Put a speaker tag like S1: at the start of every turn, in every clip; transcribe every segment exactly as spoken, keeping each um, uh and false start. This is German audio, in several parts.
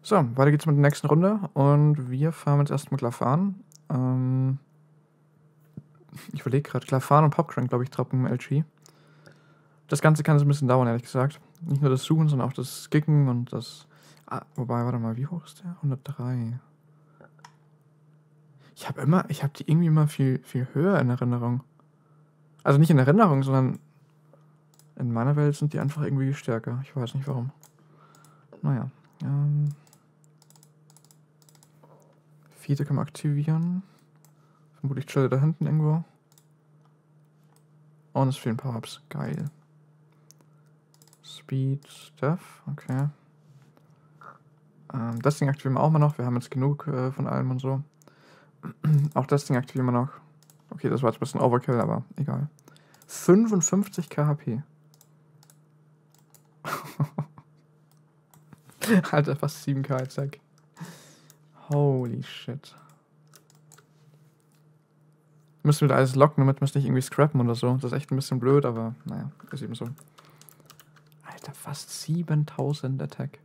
S1: So, weiter geht's mit der nächsten Runde und wir fahren jetzt erstmal Glafan. Ähm, ich überlege gerade, Glafan und Popcrank, glaube ich, droppen im L G. Das Ganze kann jetzt ein bisschen dauern, ehrlich gesagt. Nicht nur das Suchen, sondern auch das Gicken und das... Ah, wobei, warte mal, wie hoch ist der? hundertdrei. Ich habe immer, ich habe die irgendwie immer viel, viel höher in Erinnerung. Also nicht in Erinnerung, sondern in meiner Welt sind die einfach irgendwie stärker. Ich weiß nicht warum. Naja. Ähm, Fiete können wir aktivieren. Vermutlich chillt da hinten irgendwo. Und es fehlen Power-Ups. Geil. Speed, Stuff, okay. Ähm, das Ding aktivieren wir auch mal noch. Wir haben jetzt genug äh, von allem und so. Auch das Ding aktivieren wir noch. Okay, das war jetzt ein bisschen Overkill, aber egal. fünfundfünfzig K H P. Alter, fast sieben K jetzt weg. Holy shit. Müssen wir da alles locken, damit wir es nicht irgendwie scrappen oder so. Das ist echt ein bisschen blöd, aber naja, ist eben so. Alter, fast siebentausend Attack.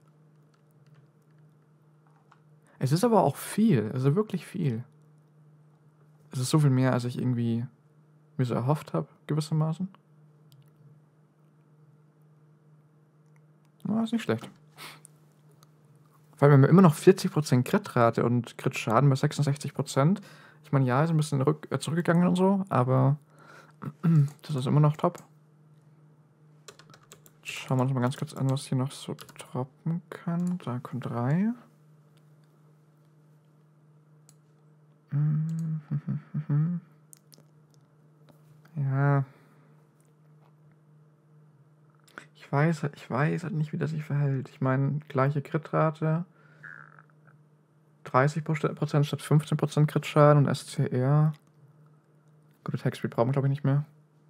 S1: Es ist aber auch viel, also wirklich viel. Es ist so viel mehr, als ich irgendwie mir so erhofft habe, gewissermaßen. Na, ist nicht schlecht. Weil wir haben immer noch vierzig Prozent Crit-Rate und Crit-Schaden bei sechsundsechzig Prozent. Ich meine, ja, ist ein bisschen rück, äh, zurückgegangen und so, aber das ist immer noch top. Schauen wir uns mal ganz kurz an, was hier noch so droppen kann. Da kommt drei. Ja. Ich weiß, ich weiß halt nicht, wie das sich verhält. Ich meine, gleiche Crit-Rate. dreißig Prozent statt fünfzehn Prozent Crit-Schaden und S C R. Gute Attack-Speed brauchen wir, glaube ich, nicht mehr.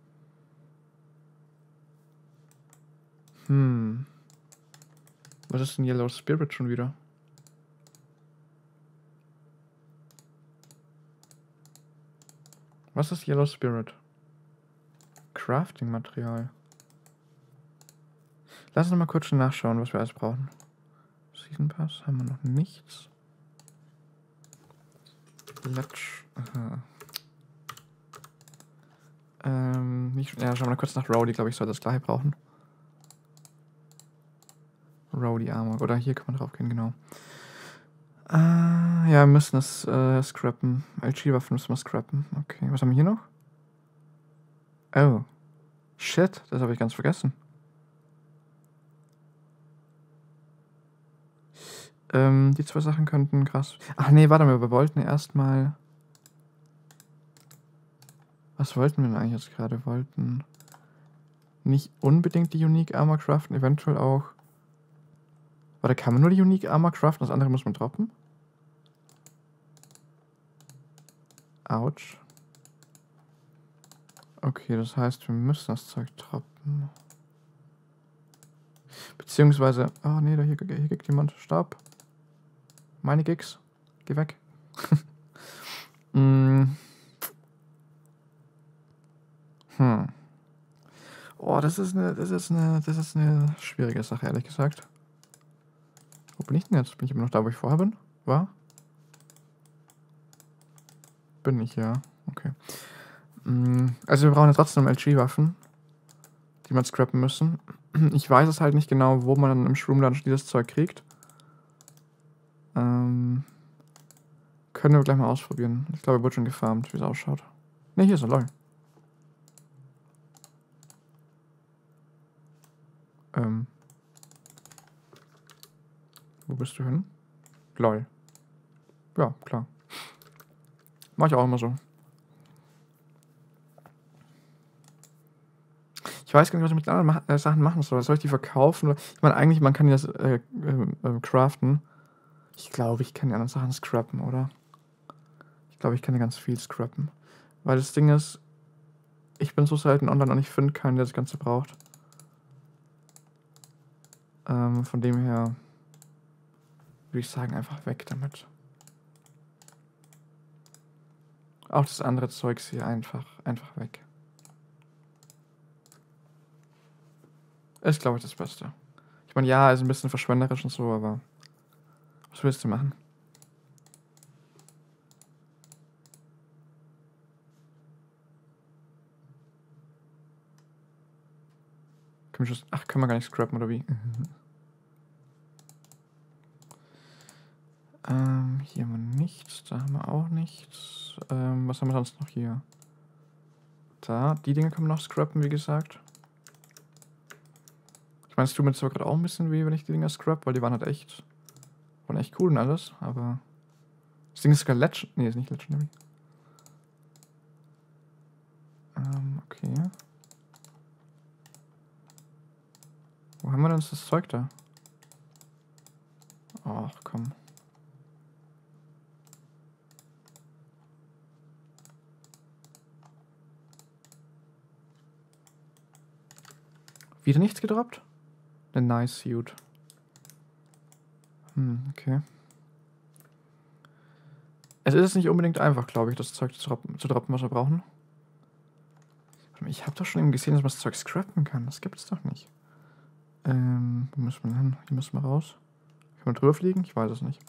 S1: Hm. Was ist denn Yellow Spirit schon wieder? Was ist Yellow Spirit? Crafting-Material. Lass uns mal kurz schon nachschauen, was wir alles brauchen. Season Pass haben wir noch nichts. Let's. Aha. Ähm, nicht, ja, schauen wir mal kurz nach Rowdy, glaube ich, soll das gleiche brauchen. Rowdy Armor. Oder hier kann man drauf gehen, genau. Äh, ja, wir müssen das äh, scrappen. L G-Waffen müssen wir scrappen. Okay, was haben wir hier noch? Oh. Shit, das habe ich ganz vergessen. Ähm, die zwei Sachen könnten krass... Ach nee, warte mal, wir wollten erstmal... Was wollten wir denn eigentlich jetzt gerade? Wir wollten nicht unbedingt die Unique Armor craften, eventuell auch... Warte, kann man nur die Unique Armor craften, das andere muss man droppen? Autsch. Okay, das heißt, wir müssen das Zeug droppen. Beziehungsweise... Oh nee, da hier, hier gibt jemand. Stopp. Meine Gigs. Geh weg. mm. Hm. Oh, das ist eine, das ist eine, das ist eine schwierige Sache, ehrlich gesagt. Wo bin ich denn jetzt? Bin ich immer noch da, wo ich vorher bin? War? Bin ich, ja. Okay. Also wir brauchen ja trotzdem L G-Waffen, die man scrappen müssen. Ich weiß es halt nicht genau, wo man dann im Shroom Dungeon dieses Zeug kriegt. Ähm, können wir gleich mal ausprobieren. Ich glaube, er wird schon gefarmt, wie es ausschaut. Ne, hier ist er, lol. Ähm. Wo bist du hin? Lol. Ja, klar. Mach ich auch immer so. Ich weiß gar nicht, was ich mit den anderen ma äh, Sachen machen soll. Soll ich die verkaufen? Ich meine, eigentlich, man kann das äh, äh, äh, craften. Ich glaube, ich kann die anderen Sachen scrappen, oder? Ich glaube, ich kann ja ganz viel scrappen. Weil das Ding ist, ich bin so selten online und ich finde keinen, der das Ganze braucht. Ähm, von dem her würde ich sagen, einfach weg damit. Auch das andere Zeugs hier einfach, einfach weg. Ist, glaube ich, das Beste. Ich meine, ja, ist ein bisschen verschwenderisch und so, aber Was willst du machen? Können wir, ach, können wir gar nicht scrappen, oder wie? Mhm. ähm, hier haben wir nichts. Da haben wir auch nichts. Ähm, was haben wir sonst noch hier? Da, die Dinge können wir noch scrappen, wie gesagt. Ich meine, es tut mir zwar gerade auch ein bisschen weh, wenn ich die Dinger scrap, weil die waren halt echt, waren echt cool und alles, aber das Ding ist sogar Legend, nee, ist nicht Legendary. Ähm, okay. Wo haben wir denn das Zeug da? Ach, komm. Wieder nichts gedroppt? Eine nice Suit. Hm, okay. Es ist nicht unbedingt einfach, glaube ich, das Zeug zu droppen, zu droppen, was wir brauchen. Ich habe doch schon eben gesehen, dass man das Zeug scrappen kann. Das gibt's doch nicht. Ähm, wo müssen wir hin? Hier müssen wir raus. Kann man drüber fliegen? Ich weiß es nicht.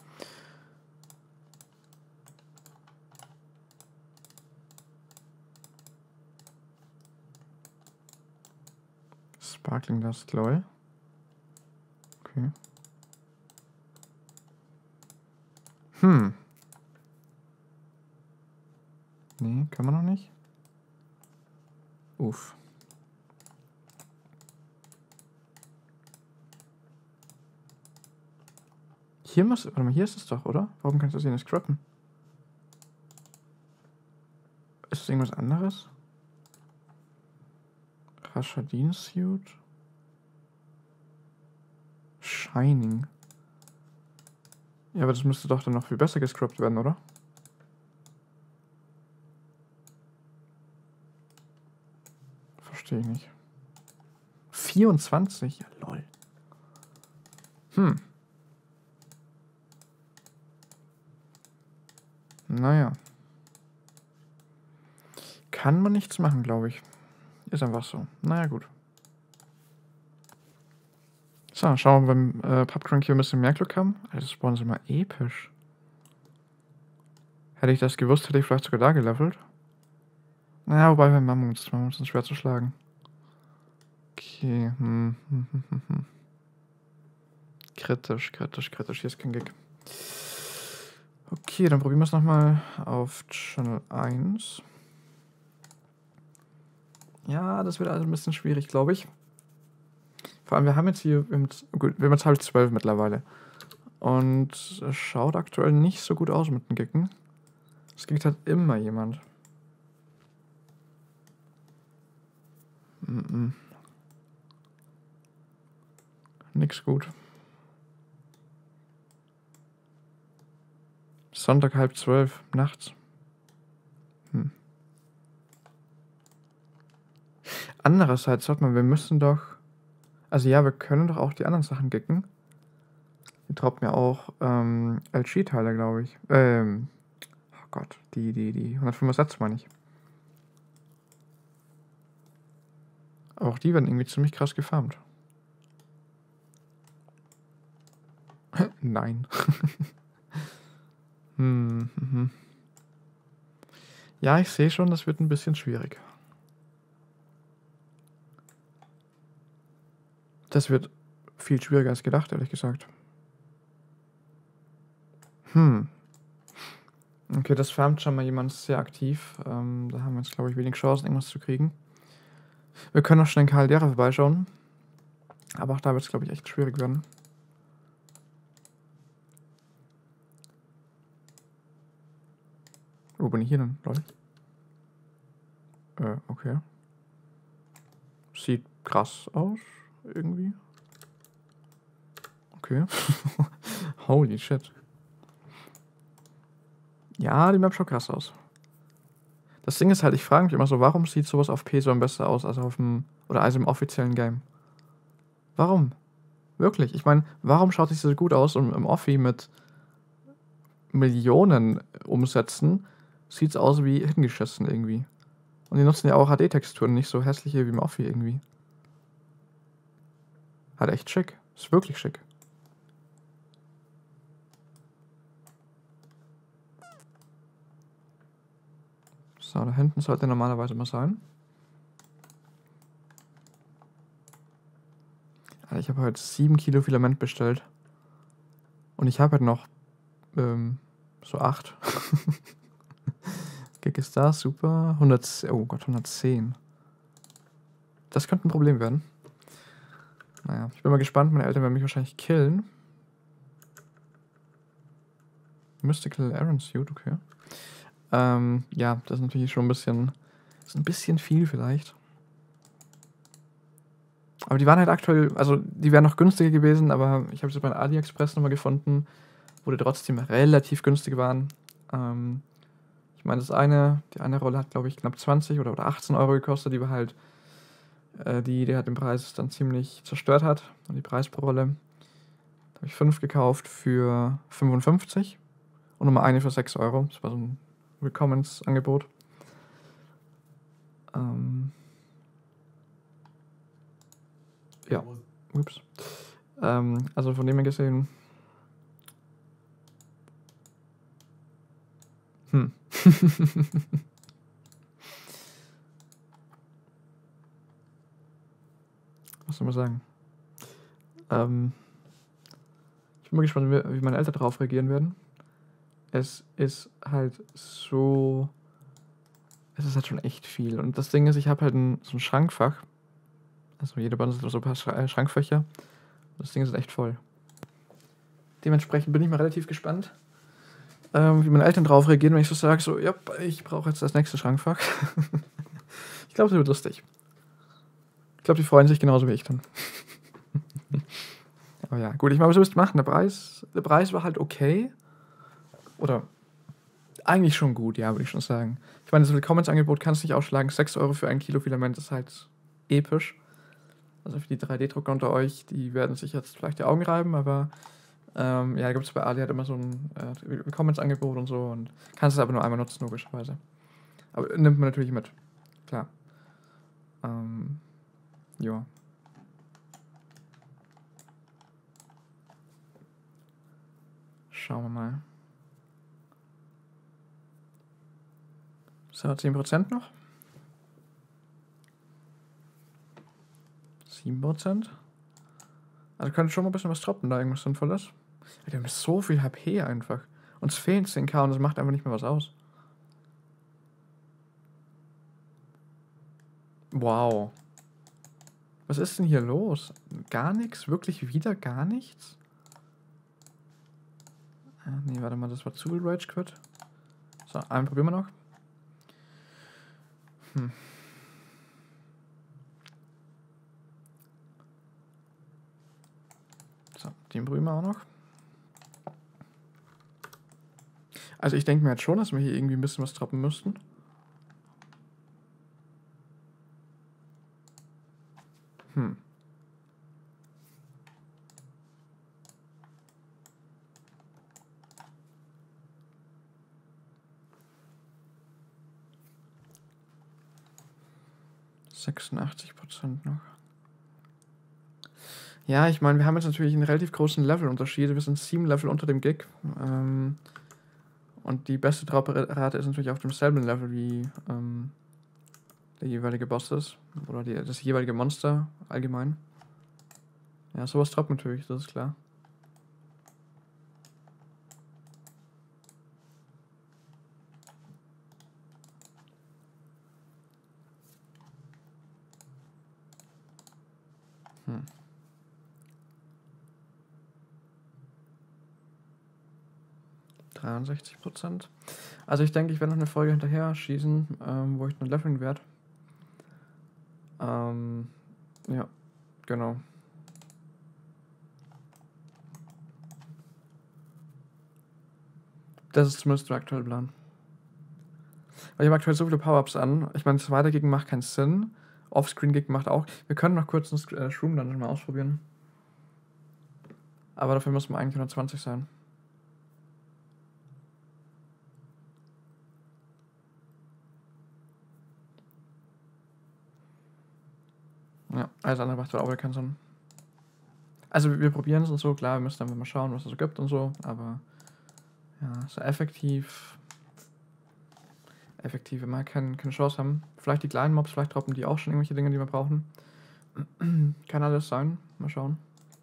S1: Sparkling Dust, lol. Okay. Hm. Nee, kann man noch nicht. Uff. Hier muss, warte mal, hier ist es doch, oder? Warum kannst du das hier nicht scrappen? Ist das irgendwas anderes? Rashadin Suit? Shining. Ja, aber das müsste doch dann noch viel besser gescrappt werden, oder? Verstehe ich nicht. vierundzwanzig? Ja, lol. Hm. Naja. Kann man nichts machen, glaube ich. Ist einfach so. Naja, gut. So, schauen wir beim äh, Pubcrank hier ein bisschen mehr Glück haben. Also, das spawnen sie mal episch. Hätte ich das gewusst, hätte ich vielleicht sogar da gelevelt. Naja, wobei bei Mammuts, Mammuts sind schwer zu schlagen. Okay, hm, hm, hm, hm, hm. Kritisch, kritisch, kritisch. Hier ist kein Gig. Okay, dann probieren wir es nochmal auf Channel eins. Ja, das wird also ein bisschen schwierig, glaube ich. Vor allem, wir haben jetzt hier, wir haben jetzt, gut, wir haben jetzt halb zwölf mittlerweile. Und es schaut aktuell nicht so gut aus mit den Gicken. Es gibt halt immer jemand. Mm -mm. Nix gut. Sonntag halb zwölf, nachts. Hm. Andererseits, warte mal, wir müssen doch... Also ja, wir können doch auch die anderen Sachen gicken. Die droppen ja auch ähm, L G-Teile, glaube ich. Ähm, oh Gott, die, die, die hundertfünfer Sätze meine ich. Aber auch die werden irgendwie ziemlich krass gefarmt. Nein. hm, hm. Ja, ich sehe schon, das wird ein bisschen schwierig. Das wird viel schwieriger als gedacht, ehrlich gesagt. Hm. Okay, das farmt schon mal jemand sehr aktiv. Ähm, da haben wir jetzt, glaube ich, wenig Chancen, irgendwas zu kriegen. Wir können noch schnell in Caldera vorbeischauen. Aber auch da wird es, glaube ich, echt schwierig werden. Wo bin ich hier denn, Leute? Äh, okay. Sieht krass aus, irgendwie. Okay. Holy shit. Ja, die Map schaut krass aus. Das Ding ist halt, ich frage mich immer so, warum sieht sowas auf P S O besser aus als auf dem, oder als im offiziellen Game? Warum? Wirklich? Ich meine, warum schaut sich das so gut aus und im Offi mit Millionen Umsätzen sieht es aus wie hingeschissen irgendwie. Und die nutzen ja auch H D-Texturen, nicht so hässliche wie im Offi irgendwie. Halt echt schick. Ist wirklich schick. So, da hinten sollte normalerweise mal sein. Alter, ich habe heute sieben Kilo Filament bestellt. Und ich habe halt noch ähm, so acht. Gig ist da, super. hundert, oh Gott, hundertzehn. Das könnte ein Problem werden. Naja, ich bin mal gespannt. Meine Eltern werden mich wahrscheinlich killen. Mystical Iron Suit, okay. Ähm, ja, das ist natürlich schon ein bisschen, das ist ein bisschen viel vielleicht. Aber die waren halt aktuell, also die wären noch günstiger gewesen, aber ich habe sie bei AliExpress nochmal gefunden, wo die trotzdem relativ günstig waren. Ähm, ich meine, das eine, die eine Rolle hat, glaube ich, knapp zwanzig oder, oder achtzehn Euro gekostet, die war halt, äh, die, die hat den Preis dann ziemlich zerstört hat. Und die Preis pro Rolle. Da habe ich fünf gekauft für fünfundfünfzig und nochmal eine für sechs Euro. Das war so ein Willkommensangebot. Ähm, ja, ups. Ähm, also von dem her gesehen. Hm. Was soll man sagen? Ähm, ich bin mal gespannt, wie wie meine Eltern darauf reagieren werden. Es ist halt so. Es ist halt schon echt viel. Und das Ding ist, ich habe halt ein, so ein Schrankfach. Also jede Band hat so ein paar Schra- äh, Schrankfächer. Das Ding ist echt voll. Dementsprechend bin ich mal relativ gespannt, ähm, wie meine Eltern drauf reagieren, wenn ich so sage, so, ja, ich brauche jetzt das nächste Schrankfach. Ich glaube, das wird lustig. Ich glaube, die freuen sich genauso wie ich dann. Aber ja, gut, ich meine, was willst du machen? Der Preis, der Preis war halt okay. Oder eigentlich schon gut, ja, würde ich schon sagen. Ich meine, das Willkommensangebot kannst du nicht ausschlagen. sechs Euro für ein Kilo Filament ist halt episch. Also für die drei D-Drucker unter euch, die werden sich jetzt vielleicht die Augen reiben, aber ähm, ja, da gibt es bei Ali halt immer so ein äh, Willkommensangebot und so und kannst es aber nur einmal nutzen, logischerweise. Aber nimmt man natürlich mit, klar. Ähm, ja. Schauen wir mal. So, zehn Prozent noch. sieben Prozent. Also könnte schon mal ein bisschen was droppen, da irgendwas Sinnvolles. Wir haben so viel H P einfach. Uns fehlen zehn K und das macht einfach nicht mehr was aus. Wow. Was ist denn hier los? Gar nichts? Wirklich wieder gar nichts? Ah, nee, warte mal, das war zu viel Rage Quit. So, einen probieren wir noch. Hm. So, den probieren wir auch noch. Also ich denke mir jetzt schon, dass wir hier irgendwie ein bisschen was droppen müssten. Hm. sechsundachtzig Prozent noch. Ja, ich meine, wir haben jetzt natürlich einen relativ großen Levelunterschied. Wir sind sieben Level unter dem Gig. Ähm, und die beste Drop-Rate ist natürlich auf demselben Level wie ähm, der jeweilige Boss ist. Oder die, das jeweilige Monster allgemein. Ja, sowas droppt natürlich, das ist klar. Hm. dreiundsechzig Prozent. Also ich denke, ich werde noch eine Folge hinterher schießen, ähm, wo ich dann leveln werde. Ähm, ja, genau. Das ist zumindest der aktuelle Plan. Weil ich habe aktuell so viele Power-Ups an. Ich meine, das Weitergig macht keinen Sinn. Offscreen-Gig macht auch. Wir können noch kurz einen äh, Shroom dann mal ausprobieren. Aber dafür müssen wir eigentlich hundertzwanzig sein. Ja, alles andere macht auch keinen Sinn. Also wir, wir probieren es und so, klar, wir müssen dann mal schauen, was es so gibt und so, aber ja, so effektiv. effektiv immer kein, keine Chance haben. Vielleicht die kleinen Mobs, vielleicht droppen die auch schon irgendwelche Dinge, die wir brauchen. Kann alles sein. Mal schauen.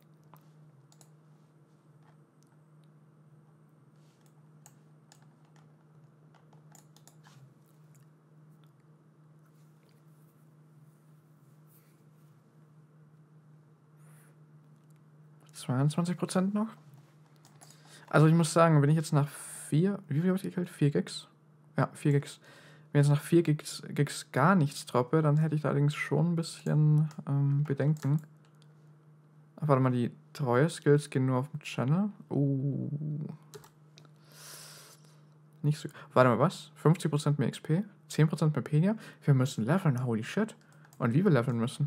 S1: zweiundzwanzig Prozent noch. Also ich muss sagen, wenn ich jetzt nach vier, wie viel habe ich gekillt? vier Gigs? Ja, vier Gigs. Wenn ich jetzt nach vier Gigs, Gigs gar nichts droppe, dann hätte ich da allerdings schon ein bisschen ähm, Bedenken. Ach, warte mal, die treue Skills gehen nur auf dem Channel. Uh. Nicht so. Warte mal, was? fünfzig Prozent mehr X P? zehn Prozent mehr Penia? Wir müssen leveln, holy shit. Und wie wir leveln müssen.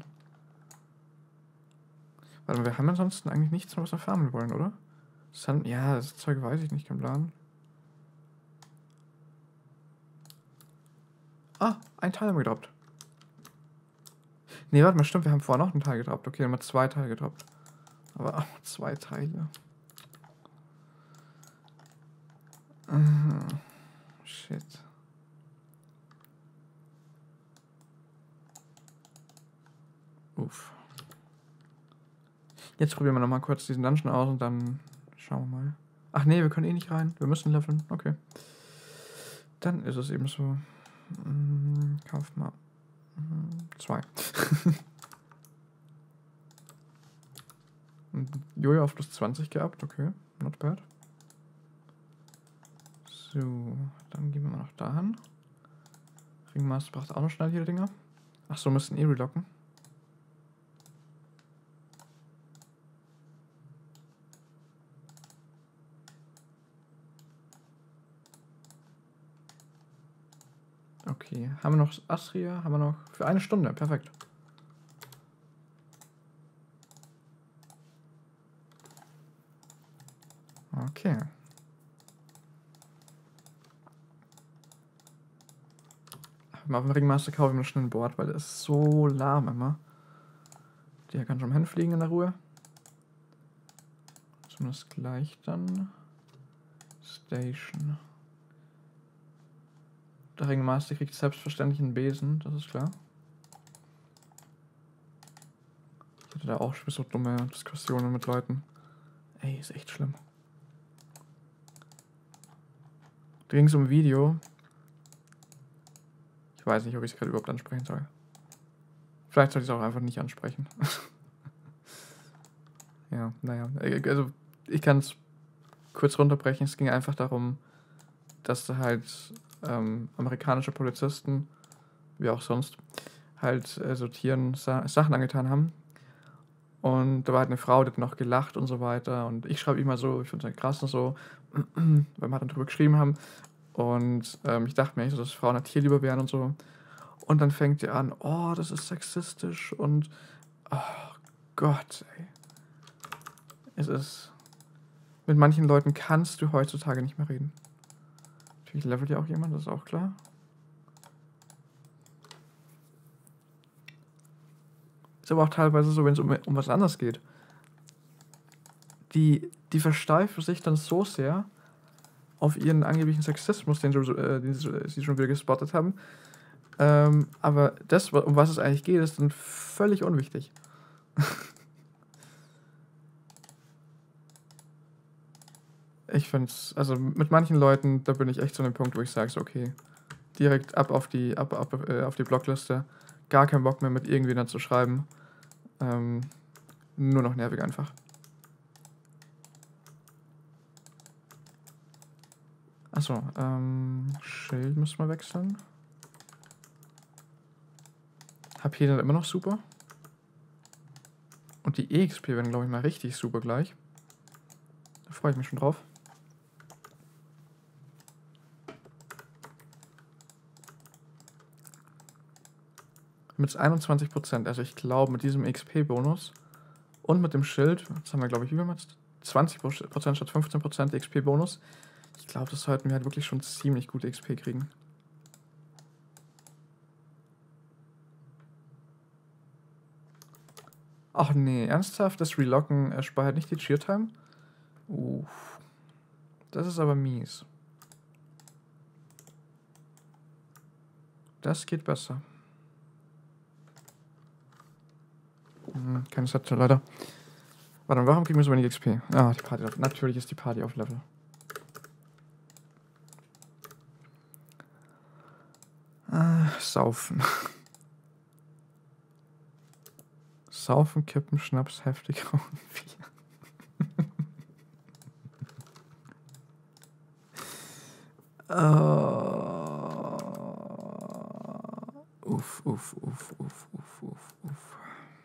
S1: Warte mal, wir haben ansonsten eigentlich nichts mehr, was wir farmen wollen, oder? Sun, ja, das Zeug weiß ich nicht, kein Plan. Ah, ein Teil haben wir gedroppt. Ne, warte mal, stimmt, wir haben vorher noch einen Teil gedroppt. Okay, dann haben wir zwei Teile gedroppt. Aber ach, zwei Teile. Mhm. Shit. Uff. Jetzt probieren wir nochmal kurz diesen Dungeon aus und dann schauen wir mal. Ach nee, wir können eh nicht rein. Wir müssen leveln. Okay. Dann ist es eben so. Hm, kauf mal. Hm, zwei. Jojo auf plus zwanzig gehabt. Okay, not bad. So, dann gehen wir mal noch dahin. Ringmaster braucht auch noch schnell hier die Dinger. Ach so, müssen eh relocken. Okay, haben wir noch Astria? Haben wir noch für eine Stunde, perfekt. Okay. Mal auf dem Ringmaster kaufe ich mir schnell ein Board, weil der ist so lahm immer. Der kann schon hinfliegen in der Ruhe. Zumindest gleich dann. Station. Der Ringmaster kriegt selbstverständlich einen Besen, das ist klar. Ich hatte da auch schon so dumme Diskussionen mit Leuten. Ey, ist echt schlimm. Da ging es um ein Video. Ich weiß nicht, ob ich es gerade überhaupt ansprechen soll. Vielleicht soll ich es auch einfach nicht ansprechen. Ja, naja. Also, ich kann es kurz runterbrechen. Es ging einfach darum, dass da halt ähm, amerikanische Polizisten, wie auch sonst, halt äh, sortieren Sa Sachen angetan haben. Und da war halt eine Frau, die hat noch gelacht und so weiter. Und ich schreibe immer so, ich finde es halt krass und so, weil wir halt dann drüber geschrieben haben. Und ähm, ich dachte mir eigentlich so, dass Frauen halt Tierliebe wären und so. Und dann fängt ihr an, oh, das ist sexistisch und oh Gott, ey. Es ist. Mit manchen Leuten kannst du heutzutage nicht mehr reden. Natürlich levelt ja auch jemand, das ist auch klar. Ist aber auch teilweise so, wenn es um, um was anderes geht. Die, die versteifen sich dann so sehr auf ihren angeblichen Sexismus, den, sie, äh, den sie, sie schon wieder gespottet haben. Ähm, aber das, um was es eigentlich geht, ist dann völlig unwichtig. Ich finde es, also mit manchen Leuten, da bin ich echt zu einem Punkt, wo ich sage, so, okay, direkt ab auf die, ab, ab, äh, auf die Blockliste. Gar keinen Bock mehr mit irgendjemandem zu schreiben. Ähm, nur noch nervig einfach. Achso, ähm, Schild müssen wir wechseln. H P dann immer noch super. Und die E X P werden, glaube ich, mal richtig super gleich. Da freue ich mich schon drauf. Mit einundzwanzig Prozent, also ich glaube mit diesem X P-Bonus und mit dem Schild, jetzt haben wir glaube ich über zwanzig Prozent statt fünfzehn Prozent X P-Bonus. Ich glaube, das sollten wir halt wirklich schon ziemlich gute X P kriegen. Ach nee, ernsthaft? Das Relocken erspart nicht die Cheer-Time? Uff. Das ist aber mies. Das geht besser. Hm, keine Sätze, leider. Warte, warum kriegen wir so wenig X P? Ah, die Party. Natürlich ist die Party auf Level. Ah, saufen. Saufen, kippen, Schnaps, heftig rauchen, Bier. uh, uff, uff, uff, uff, uff, uff, uff.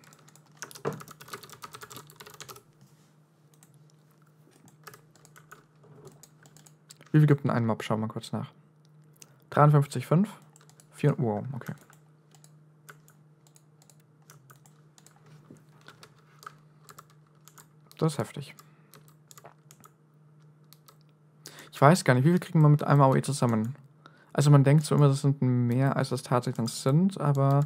S1: Wie viel gibt denn ein Mob? Schauen wir mal kurz nach. dreiundfünfzig Komma fünf. vier, wow, okay. Das ist heftig. Ich weiß gar nicht, wie viel kriegen wir mit einem A O E zusammen? Also man denkt so immer, das sind mehr, als das tatsächlich dann sind, aber...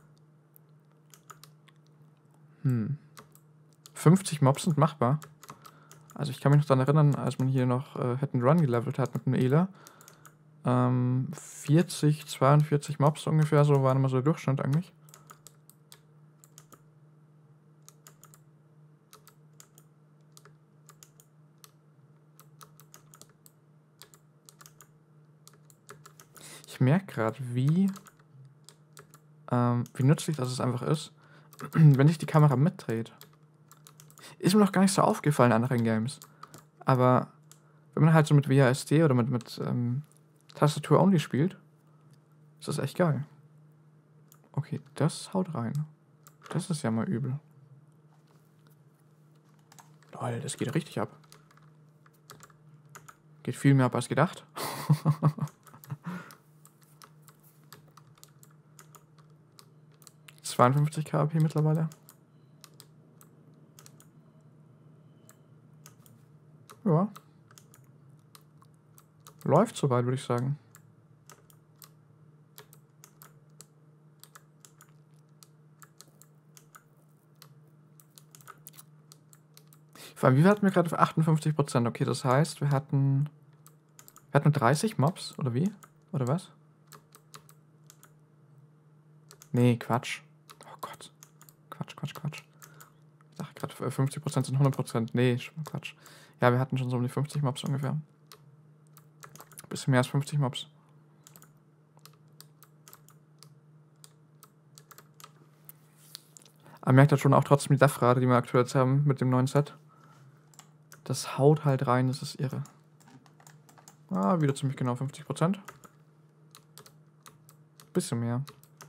S1: Hm. fünfzig Mobs sind machbar. Also ich kann mich noch daran erinnern, als man hier noch äh, Hit and Run gelevelt hat mit dem Ela. Ähm, vierzig, zweiundvierzig Mobs ungefähr, so war immer so der Durchschnitt eigentlich. Ich merke gerade, wie, ähm, wie nützlich das es einfach ist, wenn sich die Kamera mitdreht. Ist mir noch gar nicht so aufgefallen in anderen Games. Aber wenn man halt so mit W A S D oder mit, mit ähm, Tastatur only spielt, ist das echt geil. Okay, das haut rein. Das ist ja mal übel. Lol, das geht richtig ab. Geht viel mehr ab als gedacht. zweiundfünfzig K P mittlerweile. Ja. Läuft soweit, würde ich sagen. Vor allem, wie viel hatten wir gerade für achtundfünfzig Prozent? Okay, das heißt, wir hatten... Wir hatten dreißig Mobs, oder wie? Oder was? Nee, Quatsch. Oh Gott. Quatsch, Quatsch, Quatsch. Ich dachte gerade, fünfzig Prozent sind hundert Prozent. Nee, Quatsch. Ja, wir hatten schon so um die fünfzig Mobs ungefähr. Bisschen mehr als fünfzig Mobs. Aber merkt halt schon auch trotzdem die Death-Rate, die wir aktuell jetzt haben mit dem neuen Set. Das haut halt rein, das ist irre. Ah, wieder ziemlich genau fünfzig Prozent. Bisschen mehr.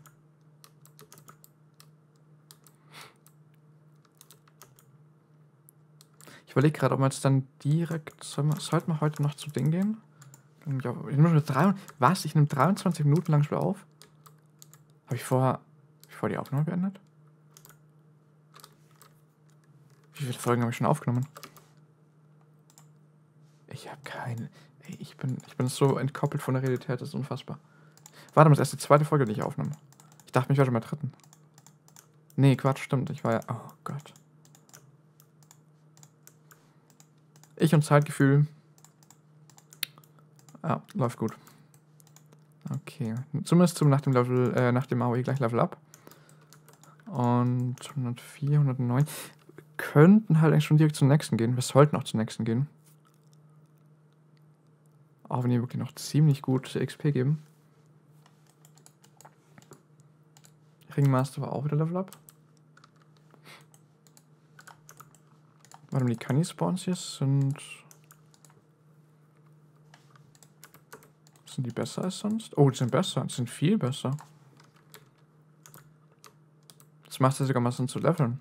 S1: Ich überlege gerade, ob wir jetzt dann direkt... Sollten wir, sollten wir heute noch zu Ding gehen? Ich nehme drei, was? Ich nehme dreiundzwanzig Minuten lang Spiel auf? Habe ich vorher... Habe ich vorher die Aufnahme beendet? Wie viele Folgen habe ich schon aufgenommen? Ich habe keine... Ey, ich bin, ich bin so entkoppelt von der Realität, das ist unfassbar. Warte mal, das ist erst die zweite Folge, die ich aufnehme. Ich dachte, mich wäre schon bei der dritten. Nee, Quatsch, stimmt. Ich war ja... Oh Gott. Ich und Zeitgefühl. Ja, läuft gut. Okay. Zumindest zum, nach dem Level, äh, nach dem A O E gleich Level Up. Und hundertvier, hundertneun. Wir könnten halt eigentlich schon direkt zum nächsten gehen. Wir sollten auch zum nächsten gehen. Auch wenn die wirklich noch ziemlich gut X P geben. Ringmaster war auch wieder Level Up. Warte mal, die Canny-Spawns hier sind... Sind die besser als sonst? Oh, die sind besser. Die sind viel besser. Jetzt macht es sogar mal Sinn zu leveln.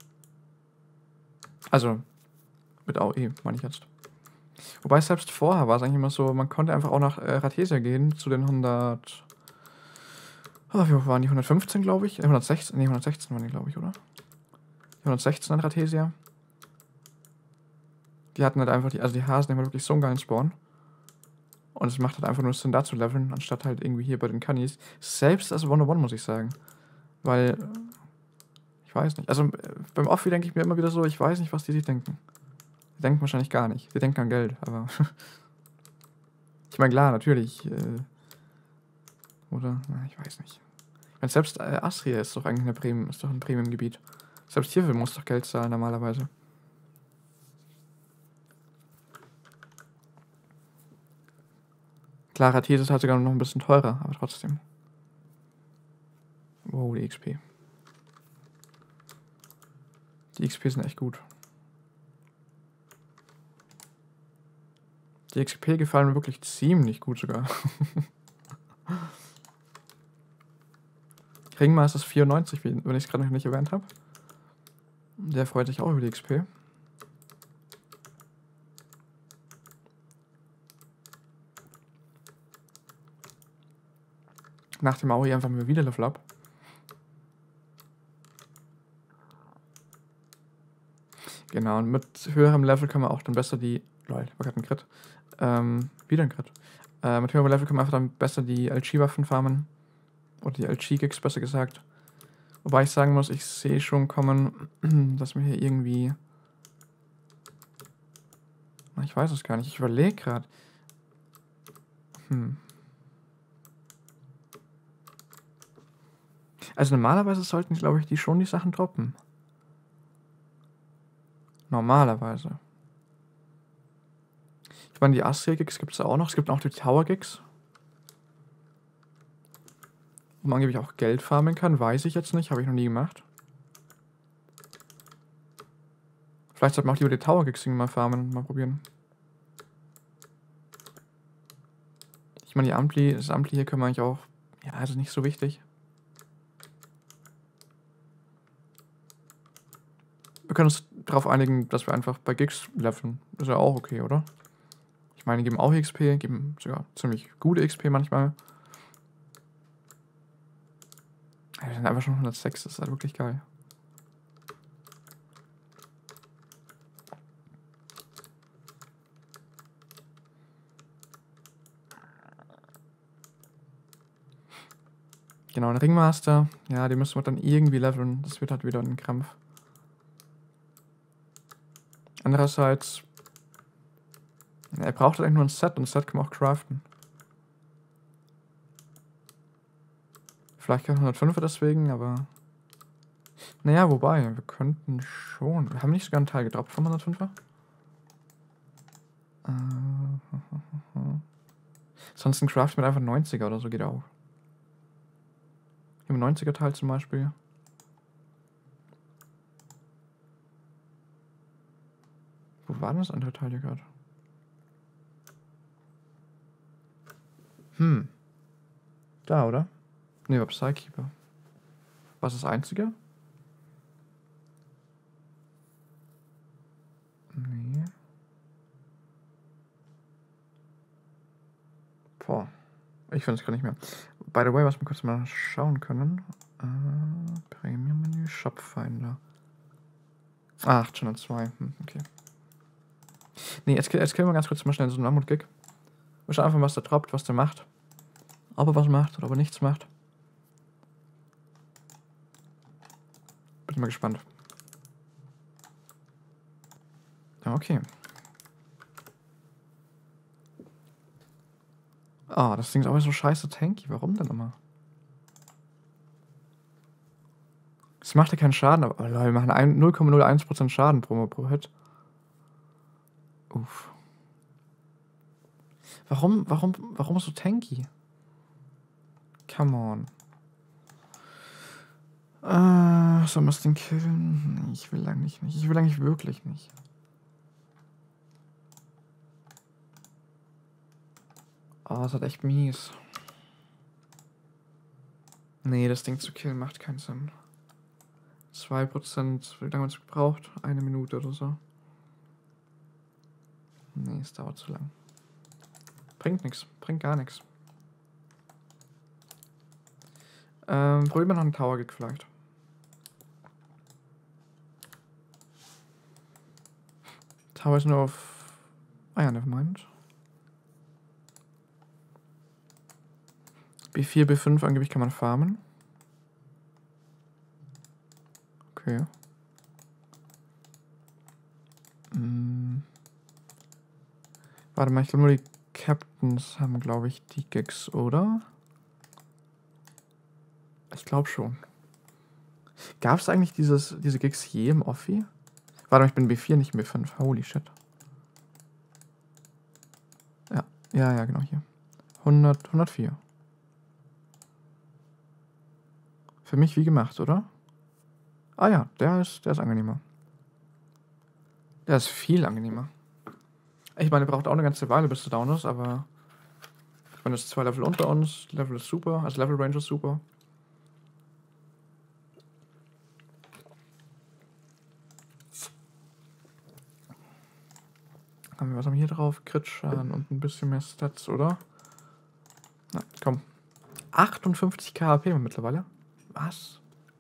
S1: Also, mit A O E, meine ich jetzt. Wobei selbst vorher war es eigentlich immer so, man konnte einfach auch nach äh, Rathesia gehen, zu den hundert... Oh, wie waren die? hundertfünfzehn, glaube ich? Äh, hundertsechzehn? Ne, hundertsechzehn waren die, glaube ich, oder? hundertsechzehn an Rathesia. Die hatten halt einfach, die, also die Hasen haben wirklich so einen geilen Spawn. Und es macht halt einfach nur Sinn, da zu leveln, anstatt halt irgendwie hier bei den Cannies. Selbst als one oh one, muss ich sagen. Weil, ich weiß nicht. Also beim Offi denke ich mir immer wieder so, ich weiß nicht, was die sich denken. Die denken wahrscheinlich gar nicht. Die denken an Geld, aber... ich meine, klar, natürlich. Äh, Oder? Na, ich weiß nicht. Ich meine, selbst äh, Astria ist doch eigentlich eine Premium, ist doch ein Premium-Gebiet. Selbst hierfür muss doch Geld zahlen normalerweise. Klar, Ratis ist halt sogar noch ein bisschen teurer, aber trotzdem. Wow, die X P. Die X P sind echt gut. Die X P gefallen mir wirklich ziemlich gut sogar. Ringmaster ist vierundneunzig, wenn ich es gerade noch nicht erwähnt habe. Der freut sich auch über die X P. Nach dem Aoi einfach mal wieder Level Up. Genau, und mit höherem Level können wir auch dann besser die... Lol, war gerade ein Crit. Ähm, wieder ein Crit. Äh, mit höherem Level können wir einfach dann besser die L G-Waffen farmen. Oder die L G-Gigs, besser gesagt. Wobei ich sagen muss, ich sehe schon kommen, dass mir hier irgendwie... Ich weiß es gar nicht, ich überlege gerade. Hm. Also normalerweise sollten, glaube ich, die schon die Sachen droppen. Normalerweise. Ich meine, die Astria-Gigs gibt es auch noch. Es gibt auch die Tower-Gigs. Wo man angeblich auch Geld farmen kann. Weiß ich jetzt nicht. Habe ich noch nie gemacht. Vielleicht sollte man auch lieber die Tower-Gigs mal farmen und mal probieren. Ich meine, die Ampli, das Ampli hier können wir eigentlich auch... Ja, also nicht so wichtig. Wir können uns darauf einigen, dass wir einfach bei Gigs leveln. Ist ja auch okay, oder? Ich meine, die geben auch X P, geben sogar ziemlich gute X P manchmal. Wir sind einfach schon hundertsechs, das ist halt wirklich geil. Genau, ein Ringmaster. Ja, die müssen wir dann irgendwie leveln. Das wird halt wieder ein Krampf. Andererseits... Er braucht halt eigentlich nur ein Set und ein Set kann man auch craften. Vielleicht kein hundertfünfer deswegen, aber... Naja, wobei, wir könnten schon... Wir haben nicht sogar einen Teil gedroppt vom hundertfünfer? Äh, Sonst ein Craft mit einfach neunziger oder so geht auch. Hier im neunziger Teil zum Beispiel. Wo war denn das andere Teil hier gerade? Hm. Da, oder? Ne, war Psykeeper. Was ist das einzige? Nee. Boah. Ich finde es gar nicht mehr. By the way, was wir kurz mal schauen können. Äh, Premium-Menü, Shopfinder. Ah, achthundertzwei. Hm, okay. Nee, jetzt, jetzt killen wir ganz kurz mal schnell so einen Mammut-Gig. Wir schauen einfach, was der droppt, was der macht. Ob er was macht oder ob er nichts macht. Bin mal gespannt. Ja, okay. Ah, oh, das Ding ist aber so scheiße tanky. Warum denn immer? Es macht ja keinen Schaden, aber oh, Leute, wir machen null Komma null eins Prozent Schaden pro, pro Hit. Uff. Warum, warum, warum so tanky? Come on. Äh, soll man es denn killen? Ich will eigentlich nicht. Ich will eigentlich wirklich nicht. Oh, das hat echt mies. Nee, das Ding zu killen macht keinen Sinn. zwei Prozent, wie lange man es braucht? Eine Minute oder so. Nee, es dauert zu lang. Bringt nichts, bringt gar nichts. Ähm, probieren wir noch einen Tower-Gig vielleicht. Tower ist nur auf... Ah ja, nevermind. B vier, B fünf angeblich kann man farmen. Okay. Hm. Warte mal, ich glaube nur die Captains haben, glaube ich, die Gigs, oder? Ich glaube schon. Gab es eigentlich dieses, diese Gigs je im Offi? Warte mal, ich bin B vier, nicht B fünf. Holy shit. Ja, ja, ja, genau hier. hundert, hundertvier. Für mich wie gemacht, oder? Ah ja, der ist, der ist angenehmer. Der ist viel angenehmer. Ich meine, der braucht auch eine ganze Weile, bis du down ist, aber ich meine, das ist zwei Level unter uns. Level ist super, also Level Range ist super. Haben wir was haben wir hier drauf? Crit-Schaden und ein bisschen mehr Stats, oder? Na, komm. achtundfünfzig K H P mittlerweile. Was?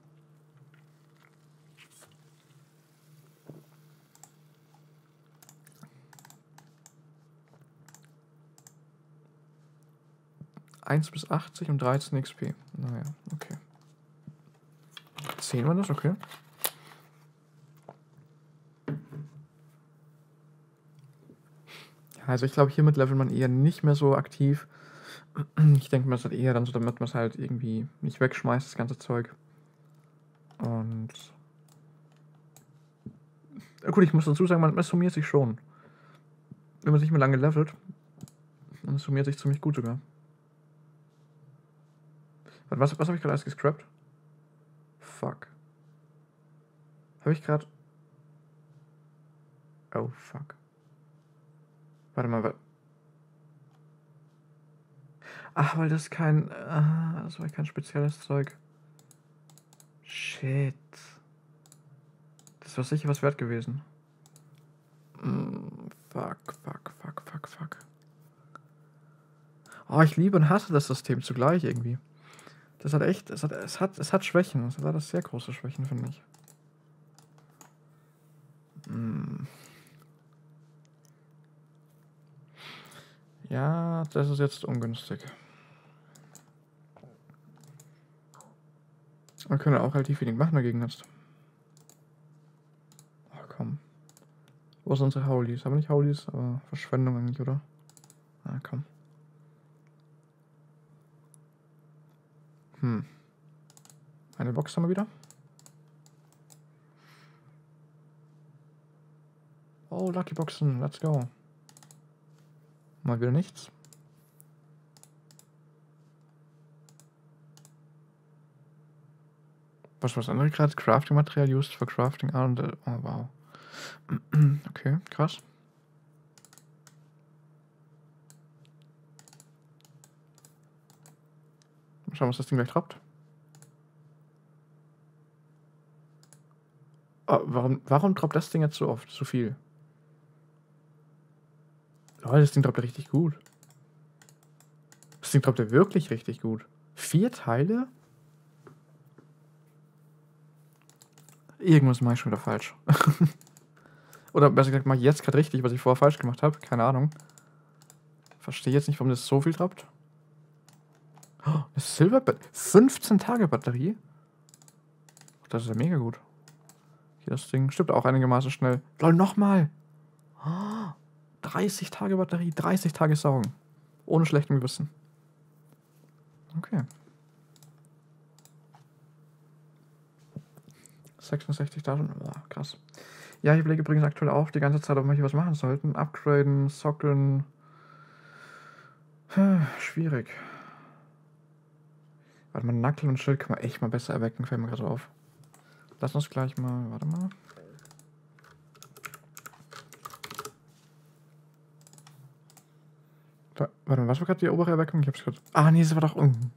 S1: eins bis achtzig und dreizehn X P. Naja, okay. zehn war das? Okay. Also ich glaube, hiermit levelt man eher nicht mehr so aktiv. Ich denke mal, es halt eher dann so, damit man es halt irgendwie nicht wegschmeißt, das ganze Zeug. Und... Ja, gut, ich muss dazu sagen, man, es summiert sich schon. Wenn man sich mal lange levelt, dann summiert sich ziemlich gut sogar. Was, was habe ich gerade alles gescrapped? Fuck. Habe ich gerade... Oh, fuck. Warte mal, wa- Ach, weil das kein... Ah, das war kein spezielles Zeug. Shit. Das war sicher was wert gewesen. Mm, fuck, fuck, fuck, fuck, fuck. Oh, ich liebe und hasse das System zugleich irgendwie. Das hat echt... Es hat, es hat, es hat Schwächen. Es hat das sehr große Schwächen, finde ich. Mm. Ja, das ist jetzt ungünstig. Wir können auch relativ wenig machen dagegen jetzt. Ach komm. Wo sind unsere Haulis? Aber nicht Haulis, aber Verschwendung eigentlich, oder? Ah, komm. Hm. Eine Box haben wir wieder. Oh, Lucky Boxen, let's go. Mal wieder nichts. Was war das andere gerade? Crafting-Material used for crafting. Ah, und, oh, wow. Okay, krass. Mal schauen, was das Ding gleich droppt. Oh, warum, warum droppt das Ding jetzt so oft? So viel? Oh, das Ding droppt ja richtig gut. Das Ding droppt ja wirklich richtig gut. Vier Teile? Irgendwas mache ich schon wieder falsch. Oder besser gesagt, mache ich jetzt gerade richtig, was ich vorher falsch gemacht habe. Keine Ahnung. Verstehe jetzt nicht, warum das so viel droppt. Oh, eine Silver fünfzehn Tage Batterie? Das ist ja mega gut. Hier das Ding stimmt auch einigermaßen schnell. Lol, nochmal. Oh, dreißig Tage Batterie, dreißig Tage saugen. Ohne schlechtem Gewissen. Okay. sechsundsechzigtausend. Oh, krass. Ja, ich überlege übrigens aktuell auch die ganze Zeit, ob wir hier was machen sollten. Upgraden, sockeln. Hm, schwierig. Warte mal, Nackel und Schild kann man echt mal besser erwecken, fällt mir gerade so auf. Lass uns gleich mal, warte mal. Da, warte mal, was war gerade die obere Erweckung? Ich hab's gerade. Ah, nee, das war doch. Mm.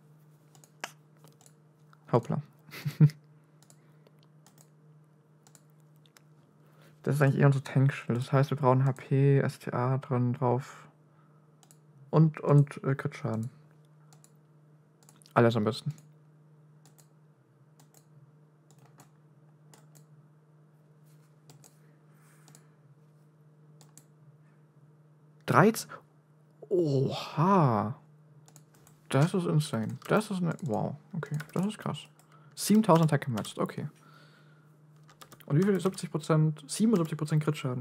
S1: Hoppla. Das ist eigentlich eher unser Tankschild. Das heißt, wir brauchen H P, S T A dran drauf. Und, und äh, Crit-Schaden. Alles am besten. dreizehn. Oha. Das ist insane. Das ist eine. Wow. Okay, das ist krass. siebentausend Attack gematcht. Okay. Und wie viel? siebzig Prozent? siebenundsiebzig Prozent Crit-Schaden.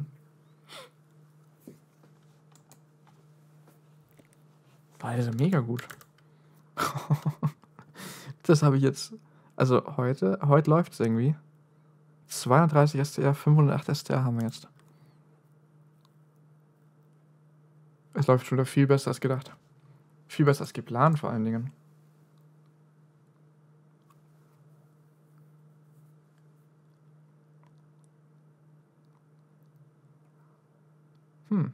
S1: Boah, das ist ja mega gut. Das habe ich jetzt Also heute, heute läuft es irgendwie. zweihundertdreißig S T R, fünfhundertacht S T R haben wir jetzt. Es läuft schon wieder viel besser als gedacht. Viel besser als geplant vor allen Dingen. Hm.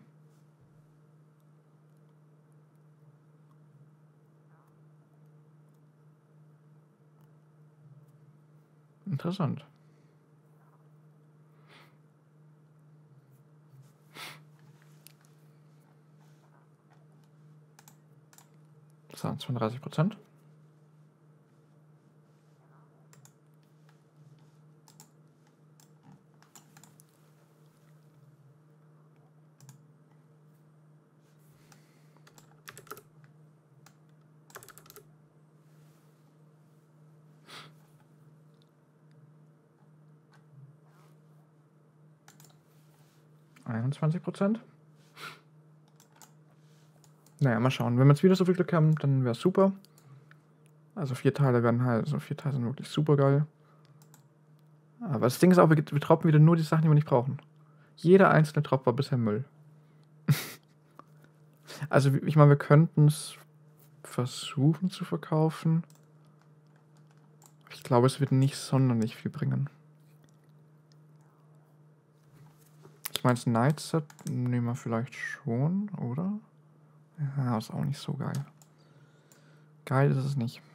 S1: Interessant. Das waren zweiunddreißig Prozent. einundzwanzig Prozent. Naja, mal schauen. Wenn wir jetzt wieder so viel Glück haben, dann wäre es super. Also vier Teile werden halt, so vier Teile sind wirklich super geil. Aber das Ding ist auch, wir, wir droppen wieder nur die Sachen, die wir nicht brauchen. Jeder einzelne Drop war bisher Müll. Also ich meine, wir könnten es versuchen zu verkaufen. Ich glaube, es wird nicht sonderlich viel bringen. Ich meine, das Night Set nehmen wir vielleicht schon, oder? Ja, ist auch nicht so geil. Geil ist es nicht.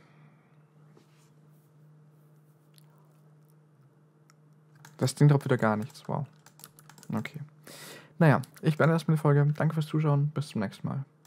S1: Das Ding droppt wieder gar nichts. Wow. Okay. Naja, ich beende erstmal die Folge. Danke fürs Zuschauen. Bis zum nächsten Mal.